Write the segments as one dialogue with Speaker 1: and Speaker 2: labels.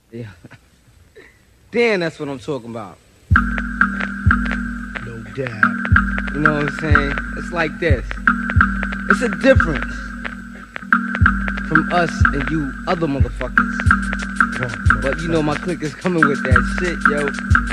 Speaker 1: Yeah. Damn, that's what I'm talking about.
Speaker 2: No doubt.
Speaker 1: You know what I'm saying? It's like this. It's a difference from us and you other motherfuckers. But you know my clique is coming with that shit, yo.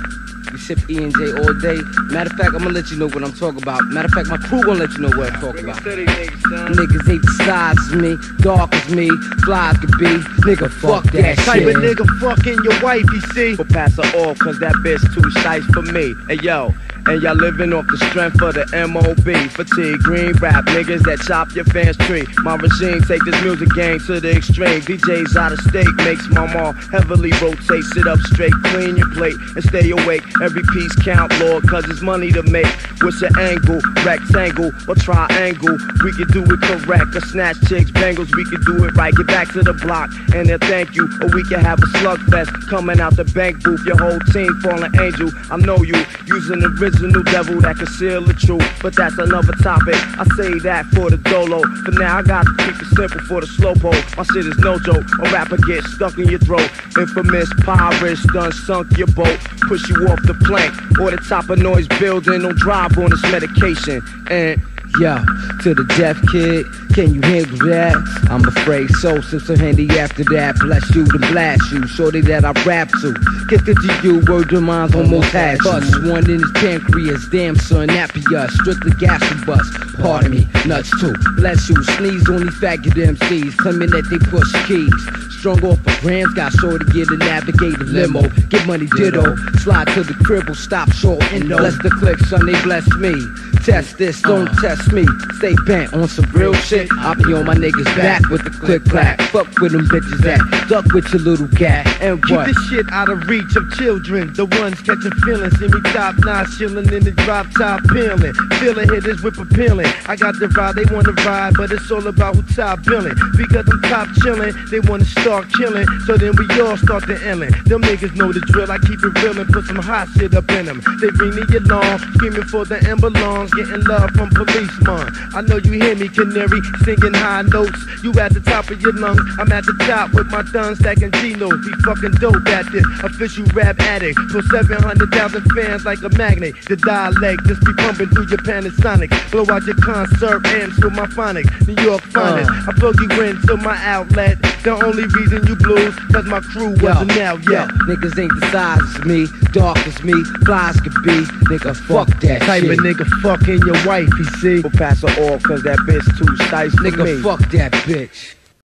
Speaker 1: We sip E&J all day. Matter of fact, I'm gonna let you know what I'm talking about. Matter of fact, my crew gonna let you know what I'm talking about. Niggas ain't the size as me, dark as me, fly as could be. Nigga, fuck that
Speaker 2: Type
Speaker 1: shit.
Speaker 2: of nigga fucking your wife, you see.
Speaker 3: But pass her off, cause that bitch too shice for me. Hey yo, and y'all living off the strength of the MOB. Fatigue, green rap, niggas that chop your fans tree. My regime take this music game to the extreme. DJs out of state makes my mom heavily rotate. Sit up straight, clean your plate, and stay awake. Every piece count, Lord, cause it's money to make. What's your angle, rectangle, or triangle? We can do it correct, or snatch chicks, bangles. We can do it right, get back to the block, and they'll thank you. Or we can have a slugfest, coming out the bank booth. Your whole team falling angel. I know you, using the original devil that conceal the truth. But that's another topic, I say that for the dolo. For now, I gotta keep it simple for the slowpoke. My shit is no joke, a rapper gets stuck in your throat. Infamous pirates done sunk your boat. Push you off the plank, or the top of noise building. Don't drive on this medication. And
Speaker 1: yo, to the deaf kid, can you handle that? I'm afraid so, since I'm handy after that. Bless you to blast you, shorty that I rap to. Gifted to you, word to mine's almost had bust. One in his pancreas, damn son, nappy us. Strictly gas to bust, pardon me, nuts too. Bless you, sneeze on these faggot MCs, claiming that they push keys. Strung off the grams, got short to get a navigator limo. Get money ditto, slide to the cribble, stop short and no. Bless the click, son, they bless me. Test this, don't test me. Stay bent on some real shit. I'll be on my niggas back with the click clack. Fuck with them bitches that duck with your little cat. And what?
Speaker 2: Keep this shit out of reach of children. The ones catching feelings. See me top notch chillin' in the drop top peeling. Feeling hitters whip appealing. I got the ride, they wanna ride, but it's all about who top billing. Because I'm top chillin', they wanna start killing. So then we all start the illin'. Them niggas know the drill. I keep it real and put some hot shit up in them. They ring me along, screaming for the ambulance. Getting love from policeman. I know you hear me, canary, singing high notes. You at the top of your lungs, I'm at the top with my thumb stacking G-notes. Be fucking dope at this, official rap addict. For 700,000 fans like a magnet. The dialect just be pumping through your Panasonic. Blow out your concert amps with my phonics. New York finest, I plug you into my outlet. The only reason you blues, cause my crew wasn't out yet.
Speaker 1: Niggas ain't the size as me, dark as me, fly as could be. Nigga, fuck that
Speaker 2: Type
Speaker 1: shit.
Speaker 2: of nigga fucking your wife, you see.
Speaker 3: but pass her off, cause that bitch too shice for me.
Speaker 1: Nigga, fuck that bitch.